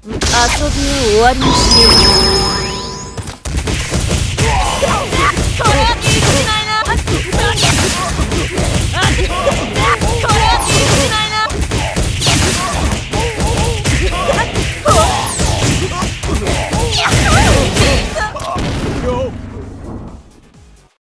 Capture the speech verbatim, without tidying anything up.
遊びを終わりにしよう。